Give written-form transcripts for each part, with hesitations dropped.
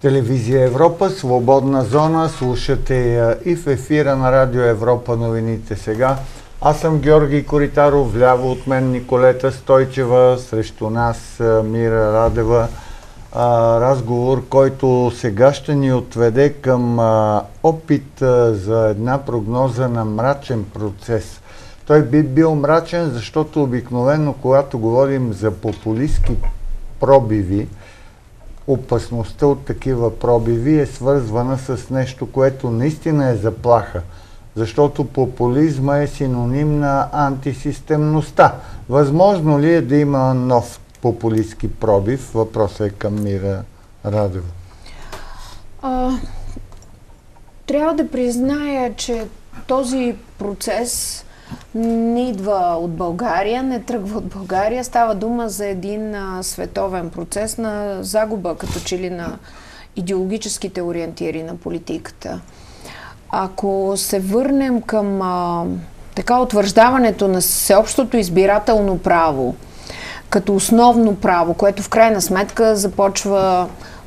Телевизия Европа, свободна зона, слушате и в ефира на Радио Европа новините сега. Аз съм Георги Коритаров, вляво от мен Николета Стойчева, срещу нас Мира Радева. Разговор, който сега ще ни отведе към опит за една прогноза на мрачен процес. Той би бил мрачен, защото обикновено, когато говорим за популистки пробиви, опасността от такива пробиви е свързвана с нещо, което наистина е заплаха. Защото популизма е синоним на антисистемността. Възможно ли е да има нов популистки пробив? Въпросът е към Мира Радева. Трябва да призная, че този процес не идва от България, не тръгва от България. Става дума за един световен процес на загуба, като че ли на идеологическите ориентири на политиката. Ако се върнем към утвърждаването на всеобщото избирателно право като основно право, което в крайна сметка започва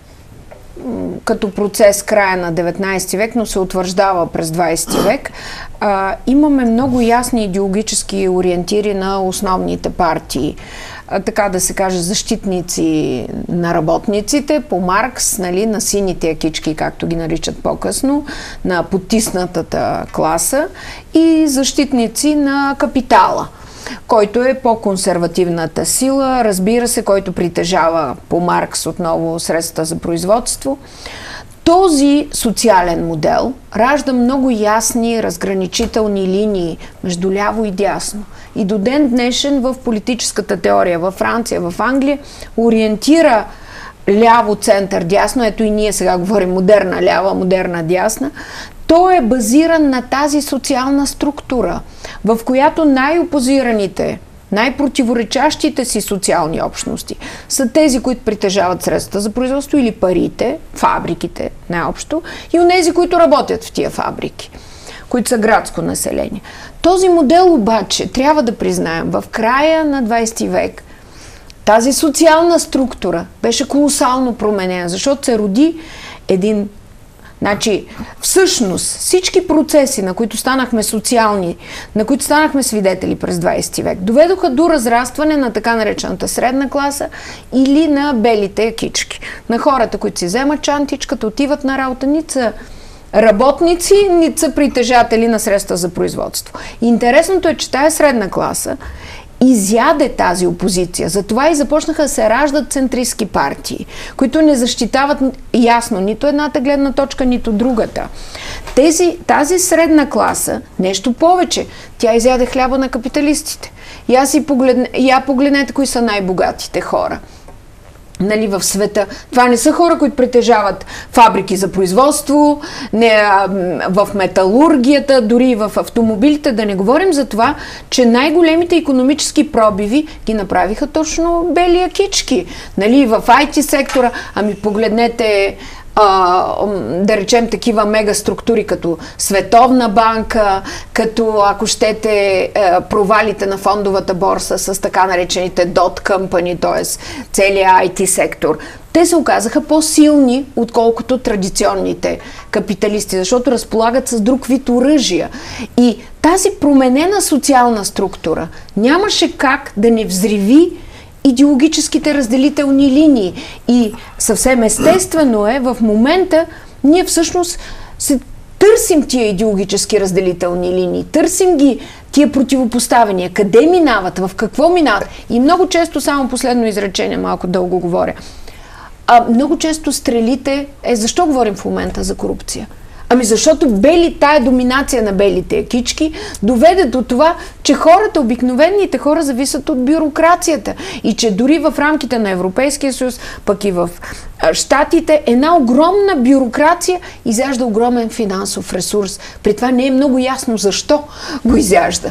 като процес края на 19 век, но се утвърждава през 20 век, имаме много ясни идеологически ориентири на основните партии. Така да се каже, защитници на работниците, по Маркс, нали, на сините якички, както ги наричат по-късно, на потиснатата класа, и защитници на капитала, който е по-консервативната сила, разбира се, който притежава по Маркс отново средства за производство. Този социален модел ражда много ясни разграничителни линии между ляво и дясно. И до ден днешен в политическата теория във Франция, в Англия ориентира ляво, център, дясно. Ето и ние сега говорим модерна лява, модерна дясна. Той е базиран на тази социална структура, в която най-опозираните, най-противоречащите си социални общности са тези, които притежават средства за производство или парите, фабриките най-общо, и онези, които работят в тия фабрики, които са градско население. Този модел обаче, трябва да признаем, в края на 20 век тази социална структура беше колосално променена, защото се роди един... Значи, всъщност, всички процеси, на които станахме социални, на които станахме свидетели през 20 век, доведоха до разрастване на така наречената средна класа или на белите якички. На хората, които си вземат чантичката, отиват на работа, нито са работници, нито са притежатели на средства за производство. И интересното е, че тая средна класа изяде тази опозиция. Затова и започнаха да се раждат центристки партии, които не защитават ясно нито едната гледна точка, нито другата. Тази средна класа, нещо повече, тя изяде хляба на капиталистите. Я погледнете кои са най-богатите хора. Нали, в света. Това не са хора, които притежават фабрики за производство, в металургията, дори и в автомобилите. Да не говорим за това, че най-големите икономически пробиви ги направиха точно бели якички. Нали, в IT сектора, погледнете да речем такива мегаструктури като Световна банка, като, ако щете, провалите на фондовата борса с така наречените dot company, т.е. целият IT сектор. Те се оказаха по-силни, отколкото традиционните капиталисти, защото разполагат с друг вид оръжия. И тази променена социална структура нямаше как да не взриви идеологическите разделителни линии. И съвсем естествено е, в момента ние всъщност се търсим тия идеологически разделителни линии, търсим ги тия противопоставения, къде минават, в какво минават. И много често, само последно изречение, малко дълго говоря, много често стрелите, защо говорим в момента за корупция? Защото тая доминация на белите якички доведе до това, че хората, обикновените хора, зависят от бюрокрацията. И че дори в рамките на Европейския съюз, пък и в Щатите, една огромна бюрокрация изяжда огромен финансов ресурс. При това не е много ясно защо го изяжда.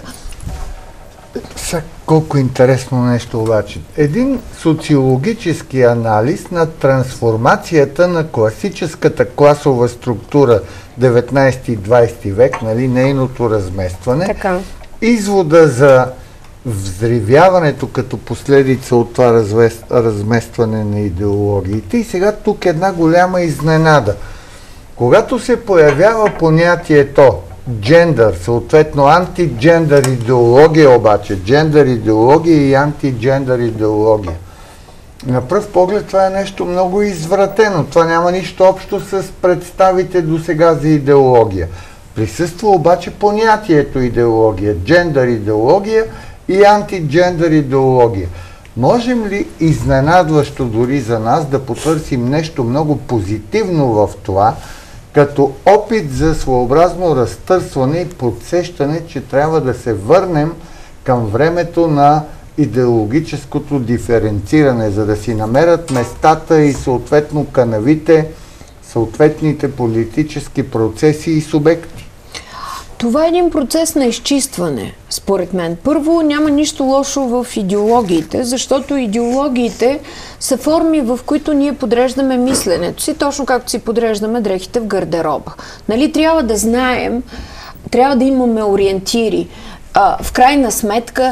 Колко интересно нещо обаче. Един социологически анализ на трансформацията на класическата класова структура 19 и 20 век, нали, нейното разместване. Така. Извода за взривяването като последица от това разместване на идеологиите. И сега тук една голяма изненада. Когато се появява понятието джендър, съответно антиджендър идеология обаче, джендър идеология и антиджендър идеология, на пръв поглед това е нещо много извратено. Това няма нищо общо с представите до сега за идеология. Присъства обаче понятието идеология, джендър идеология и антиджендър идеология. Можем ли изненадващо дори за нас да потърсим нещо много позитивно в това, като опит за своеобразно разтърсване и подсещане, че трябва да се върнем към времето на идеологическото диференциране, за да си намерят местата и съответно канавите, съответните политически процеси и субекти? Това е един процес на изчистване, според мен. Първо, няма нищо лошо в идеологиите, защото идеологиите са форми, в които ние подреждаме мисленето си, точно както си подреждаме дрехите в гардероба. Нали, трябва да знаем, трябва да имаме ориентири. В крайна сметка,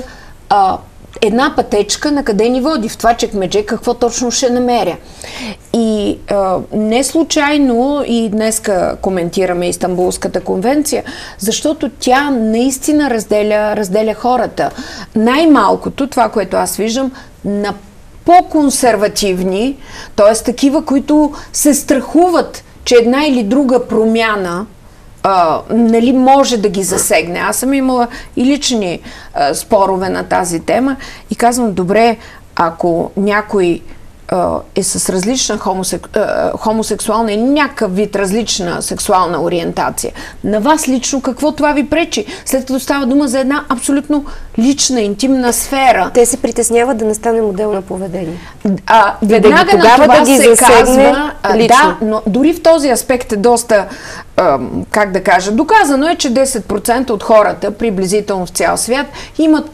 една пътечка на къде ни води, в това чекмедже какво точно ще намеря. И не случайно и днеска коментираме Истанбулската конвенция, защото тя наистина разделя хората. Най-малкото, това, което аз виждам, на по-консервативни, т.е. такива, които се страхуват, че една или друга промяна нали, може да ги засегне. Аз съм имала и лични спорове на тази тема и казвам, добре, ако някой е с различна хомосексуална или някакъв вид различна сексуална ориентация, на вас лично какво това ви пречи? След като става дума за една абсолютно лична, интимна сфера. Те се притесняват да не стане модел на поведение. Веднага на това се казва, да, но дори в този аспект е доста, как да кажа, доказано е, че 10% от хората, приблизително в цял свят, имат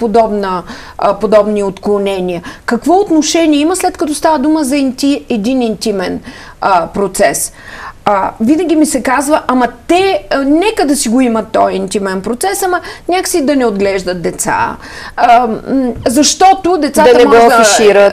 подобни отклонения. Какво отношение има, след като става дума за един интимен процес? Винаги ми се казва, ама те нека да си го имат този интимен процес, ама някакси да не отглеждат деца, защото децата да не го афишират,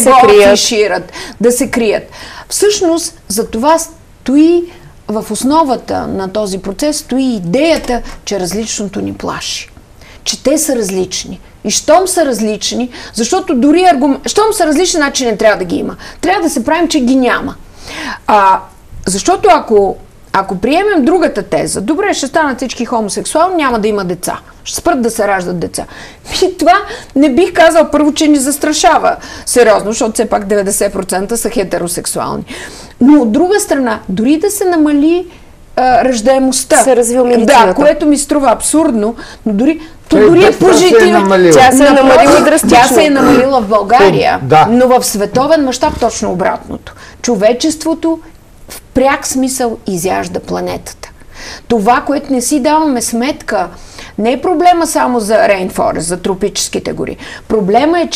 да се крият. Всъщност, за това стои в основата на този процес стои идеята, че различното ни плаши. Че те са различни. И щом са различни, защото дори щом са различни, значи не трябва да ги има. Трябва да се правим, че ги няма. Защото ако приемем другата теза, добре, ще станат всички хомосексуални, няма да има деца. Ще спрат да се раждат деца. И това не бих казал първо, че ни застрашава сериозно, защото все пак 90% са хетеросексуални. Но от друга страна, дори да се намали раждаемостта, се развива медицината. Да, което ми струва абсурдно, но дори е положително. Тя се е намалила драстично. Тя се е намалила в България, но в световен мащаб точно обратното. Човечеството в пряк смисъл изяжда планетата. Това, което не си даваме сметка, не е проблема само за рейнфорест, за тропическите гори. Проблема е,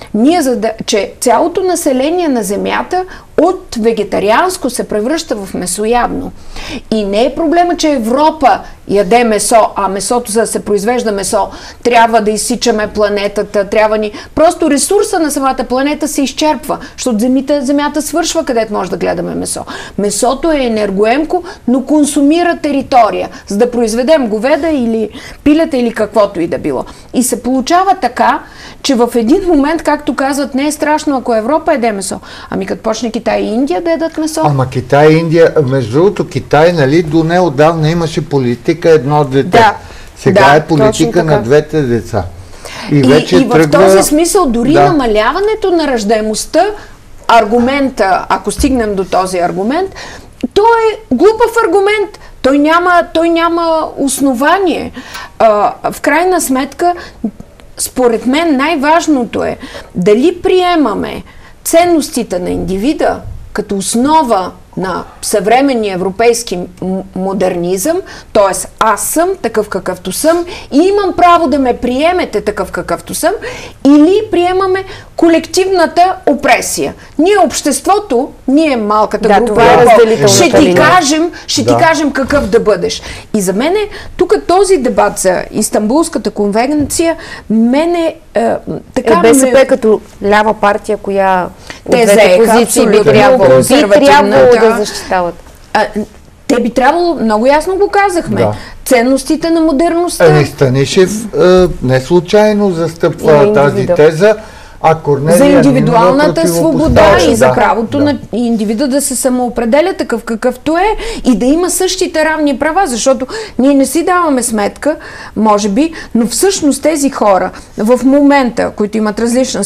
че цялото население на Земята от вегетарианско се превръща в месоядно. И не е проблема, че Европа яде месо, а месото, за да се произвежда месо, трябва да изсичаме планетата, просто ресурса на самата планета се изчерпва, защото Земята свършва, където може да гледаме месо. Месото е енергоемко, но консумира територия, за да произведем говеда или пилета или каквото и да било. И се получава така, че в един момент, както казват, не е страшно, ако Европа яде месо. Ами като почне Китай и Индия да ядат месо. Ама Китай и Индия, между другото Китай, нали, до неотдавна имаше политика едно дете. Да. Сега е политика на двете деца. И в този смисъл дори намаляването на раждаемостта, аргумента, ако стигнем до този аргумент, той е глупав аргумент. Той няма основание. В крайна сметка, според мен най-важното е дали приемаме ценностите на индивида като основа на съвременния европейски модернизъм, т.е. аз съм такъв какъвто съм и имам право да ме приемете такъв какъвто съм, или приемаме колективната опресия. Ние обществото, ние малката група, това е разделителната линия. Ще ти кажем какъв да бъдеш. И за мен тук този дебат за Истанбулската конвенция мене така БСП като лява партия, коя те от двете позиции би трябвало да защитават. Те би трябвало, много ясно го казахме, ценностите на модерността. Станишев не случайно застъпва тази теза, а Корнелия за индивидуалната свобода и за правото на индивида да се самоопределя такъв какъвто е и да има същите равни права, защото ние не си даваме сметка, може би, но всъщност тези хора в момента, които имат различна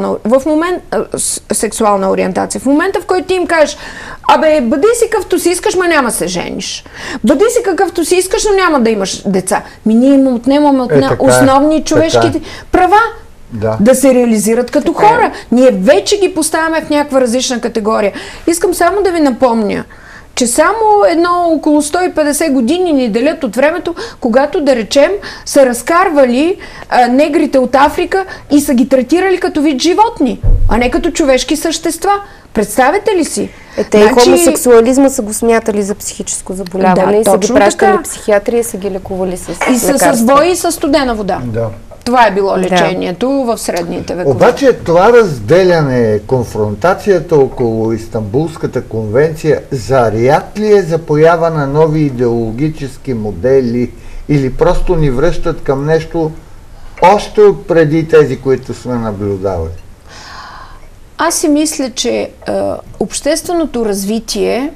сексуална ориентация, в момента, в който ти им кажеш, бъди си какъвто си искаш, ма няма се жениш. Бъди си какъвто си искаш, но няма да имаш деца. Ние им отнемаме от основни човешки права. Да се реализират като хора. Ние вече ги поставяме в някаква различна категория. Искам само да ви напомня, че само около 150 години ни делят от времето, когато, да речем, са разкарвали негрите от Африка и са ги третирали като вид животни, а не като човешки същества. Представете ли си? Те хомосексуализма са го смятали за психическо заболяване и са ги пращали психиатри и са ги лекували с лекарства. И с бой и с студена вода. Това е било лечението в средните векове. Обаче това разделяне, конфронтацията около Истанбулската конвенция, заряд ли е за поява на нови идеологически модели или просто ни връщат към нещо още от преди тези, които сме наблюдавали? Аз си мисля, че общественото развитие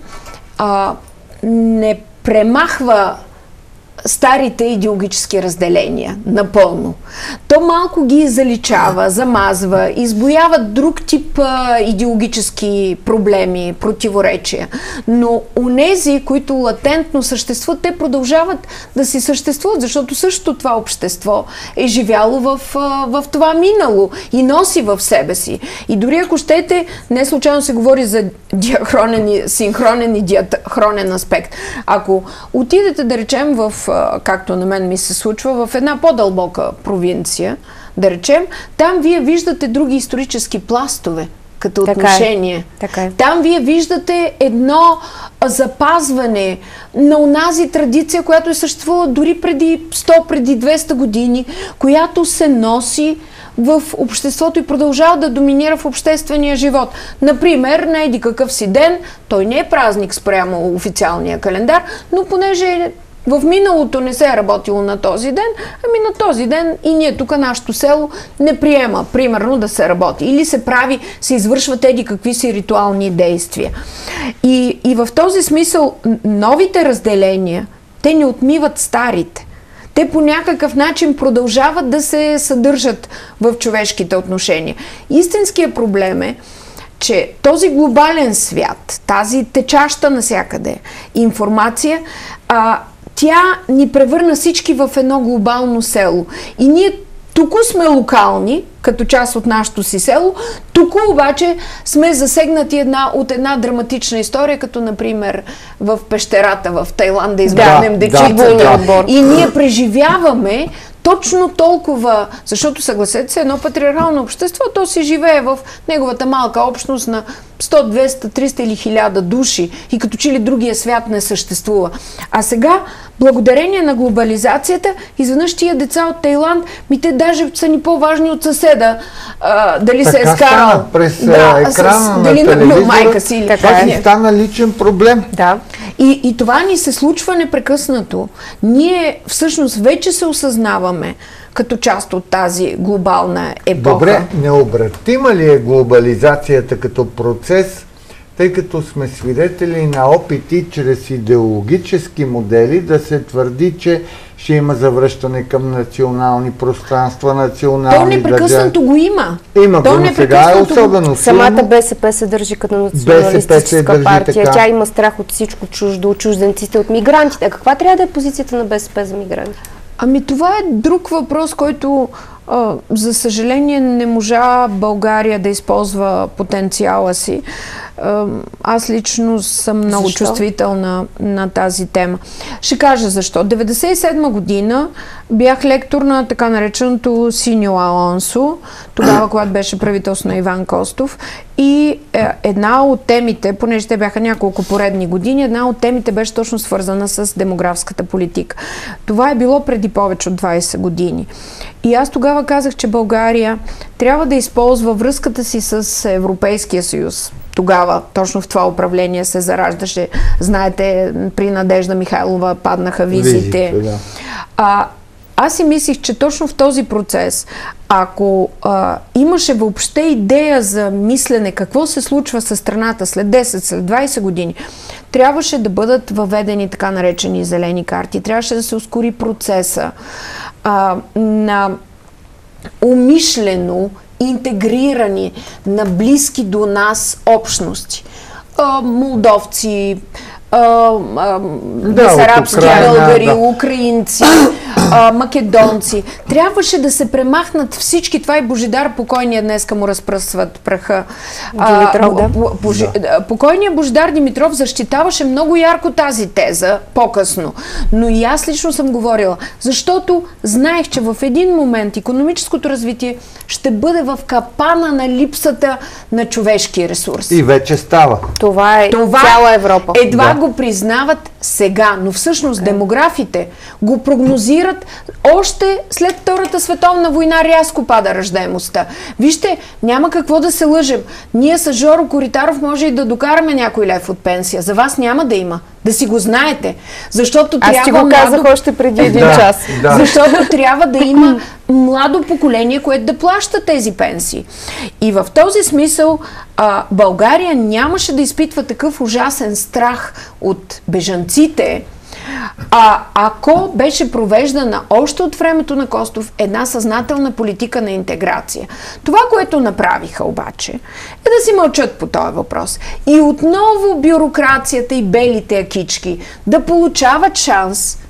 не премахва старите идеологически разделения напълно. То малко ги заличава, замазва, избоява друг тип идеологически проблеми, противоречия. Но онези, които латентно съществуват, те продължават да си съществуват, защото същото това общество е живяло в това минало и носи в себе си. И дори ако щете, не случайно се говори за синхронен и диахронен аспект. Ако отидете, да речем, както на мен ми се случва, в една по-дълбока провинция, да речем, там вие виждате други исторически пластове, като отношение. Там вие виждате едно запазване на онази традиция, която е съществувала дори преди 100, преди 200 години, която се носи в обществото и продължава да доминира в обществения живот. Например, на еди какъв си ден, той не е празник спрямо официалния календар, но понеже в миналото не се е работило на този ден, на този ден и ние тук, нашето село, не приема, примерно, да се работи. Или се извършват еди какви си ритуални действия. И в този смисъл новите разделения, те не отмиват старите. Те по някакъв начин продължават да се съдържат в човешките отношения. Истинският проблем е, че този глобален свят, тази течаща навсякъде информация, тя ни превърна всички в едно глобално село. И ние тук сме локални, като част от нашото си село, тук обаче сме засегнати от една драматична история, като например в пещерата в Тайланд да избегнем дечицата. Отбор. И ние преживяваме точно толкова, защото съгласете се, едно патриархално общество, то си живее в неговата малка общност на 100, 200, 300 или 1000 души и като че ли другия свят не съществува. А сега, благодарение на глобализацията, изведнъж тия деца от Тайланд, те даже са ни по-важни от съседа. Дали така се е скарал през екрана на телевизора, майка си или това си стана личен проблем. Да. И това ни се случва непрекъснато. Ние всъщност вече се осъзнаваме като част от тази глобална епоха. Добре, необратима ли е глобализацията като процес, тъй като сме свидетели на опити чрез идеологически модели да се твърди, че ще има завръщане към национални пространства, национални държави. То непрекъснато го има. Има го, но сега е особено силно. Самата БСП се държи като националистическа партия. Така. Тя има страх от всичко чуждо, от чужденците, от мигрантите. А каква трябва да е позицията на БСП за мигранти? Това е друг въпрос, който за съжаление не можа България да използва потенциала си. аз лично съм много чувствителна на тази тема. Ще кажа защо. 1997 година бях лектор на така нареченото Синьо Алонсо, тогава, когато беше правителство на Иван Костов. И една от темите, понеже те бяха няколко поредни години, една от темите беше точно свързана с демографската политика. Това е било преди повече от 20 години. И аз тогава казах, че България трябва да използва връзката си с Европейския съюз. Тогава, точно в това управление се зараждаше. Знаете, при Надежда Михайлова паднаха визите. Да. Аз си мислих, че точно в този процес, ако имаше въобще идея за мислене какво се случва със страната след 10, след 20 години, трябваше да бъдат въведени така наречени зелени карти, трябваше да се ускори процеса на умишлено интегрирани на близки до нас общности. Молдовци, бесарабски българи, украинци, македонци. Трябваше да се премахнат всички. Това и Божидар покойния днеска му разпръсват праха. Покойният Божидар Димитров защитаваше много ярко тази теза по-късно. Но и аз лично съм говорила, защото знаех, че в един момент икономическото развитие ще бъде в капана на липсата на човешки ресурс. И вече става. Това е цяла Европа. Едва го признават сега, но всъщност демографите го прогнозират още след Втората световна война. Рязко пада раждаемостта. Вижте, няма какво да се лъжем. Ние с Жоро Коритаров може и да докараме някой лев от пенсия. За вас няма да има. Да си го знаете. Защото аз ти го казах още преди един час. Да. Защото трябва да има младо поколение, което да плаща тези пенсии. И в този смисъл България нямаше да изпитва такъв ужасен страх от бежанците, ако беше провеждана още от времето на Костов една съзнателна политика на интеграция. Това, което направиха обаче, е да си мълчат по този въпрос. И отново бюрокрацията и белите акички да получават шанс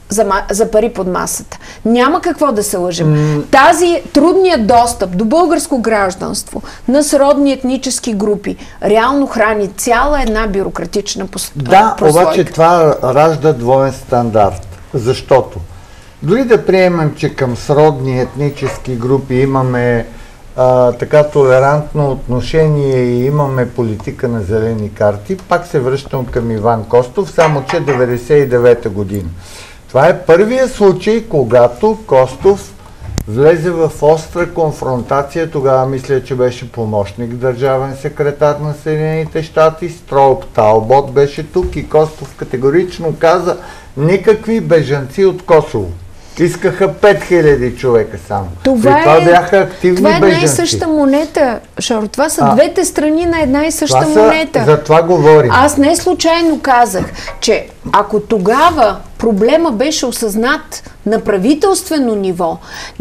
за пари под масата. Няма какво да се лъжем. Тази трудният достъп до българско гражданство на сродни етнически групи реално храни цяла една бюрократична прослойка. Да, обаче това ражда двоен стандарт. Защото дори да приемем, че към сродни етнически групи имаме така толерантно отношение и имаме политика на зелени карти, пак се връщам към Иван Костов, само че 99-та година. Това е първият случай, когато Костов влезе в остра конфронтация. Тогава мисля, че беше помощник държавен секретар на Съединените щати. Строуп Талбот беше тук и Костов категорично каза: никакви бежанци от Косово. Искаха 5000 човека само. Това бяха активни бежанци. Това е една и съща монета, Шоро. Това са двете страни на една и съща монета. За това говорим. Аз не случайно казах, че ако тогава проблема беше осъзнат на правителствено ниво,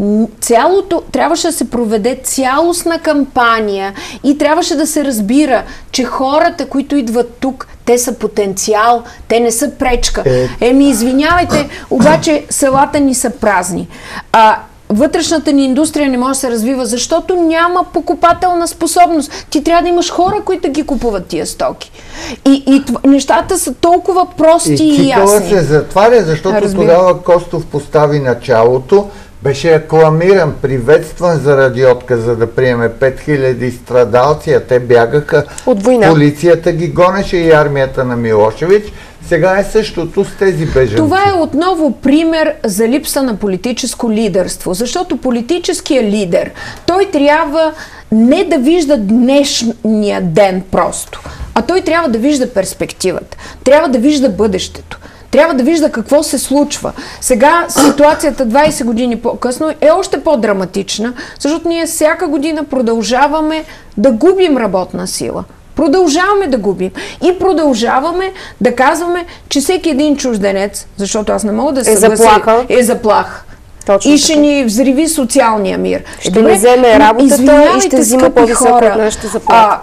трябваше да се проведе цялостна кампания и трябваше да се разбира, че хората, които идват тук, те са потенциал, те не са пречка. Извинявайте, обаче селата ни са празни. Вътрешната ни индустрия не може да се развива, защото няма покупателна способност. Ти трябва да имаш хора, които да ги купуват тия стоки. И нещата са толкова прости и ясни. И се затваря, защото тогава Костов постави началото, беше акламиран, приветстван заради отказа да приеме 5000 страдалци, а те бягаха от война. Полицията ги гонеше и армията на Милошевич. Сега е същото с тези бежанци. Това е отново пример за липса на политическо лидерство, защото политическият лидер, той трябва не да вижда днешния ден просто, а той трябва да вижда перспективата, трябва да вижда бъдещето. Трябва да вижда какво се случва. Сега ситуацията 20 години по-късно е още по-драматична, защото ние всяка година продължаваме да губим работна сила. Продължаваме да губим. И продължаваме да казваме, че всеки един чужденец, защото аз не мога да се съглася, е заплаха. Точно и ще ни взриви социалния мир. Ще ни вземе работата и ще взима по-високо от нашата заплата.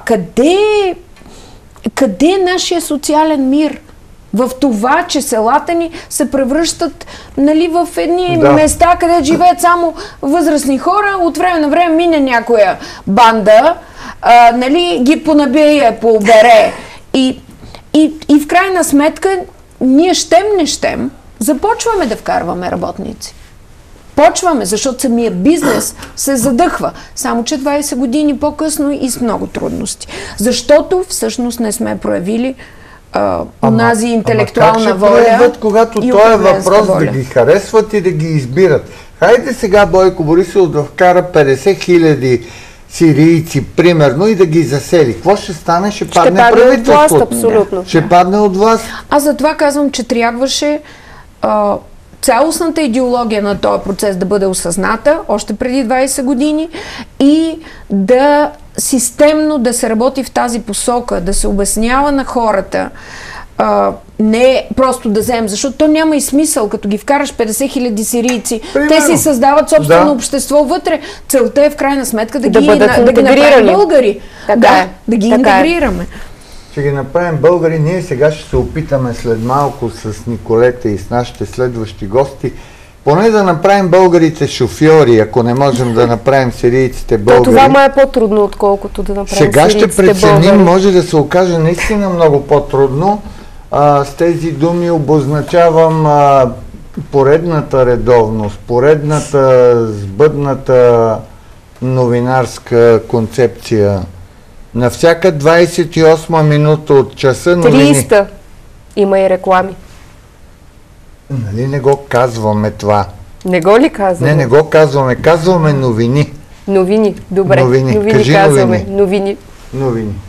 Къде е нашия социален мир? В това, че селата ни се превръщат в едни места, където живеят само възрастни хора, от време на време мине някоя банда нали, ги понабие, пообере. И в крайна сметка, ние щем не щем, започваме да вкарваме работници. Почваме, защото самия бизнес се задъхва. Само че 20 години по-късно и с много трудности. Защото всъщност не сме проявили онази интелектуална воля. Проявят, когато той е въпрос да ги харесват и да ги избират. Хайде сега Бойко Борисов да вкара 50 000 сирийци, примерно, и да ги засели. Какво ще стане? Ще падне правителството. От власт, абсолютно. Ще падне от власт. Аз затова казвам, че трябваше цялостната идеология на този процес да бъде осъзната още преди 20 години и да системно да се работи в тази посока, да се обяснява на хората, не просто да вземем, защото то няма и смисъл, като ги вкараш 50 000 сирийци. Примерно. Те си създават собствено общество вътре. Целта е в крайна сметка да ги направим българи. Да ги интегрираме. Ще ги направим българи. Ние сега ще се опитаме след малко с Николета и с нашите следващи гости поне да направим българите шофьори, ако не можем да направим сирийците българи. Това ма е по-трудно, отколкото да направим сега сирийците ще преценим, може да се окаже наистина много по-трудно. С тези думи обозначавам поредната редовност, поредната сбъдната новинарска концепция. На всяка 28 минута от часа новини. 300 има и реклами. Нали не го казваме това? Не го ли казваме? Не го казваме. Казваме новини. Новини, добре. Новини. Кажи казваме. Новини. Новини.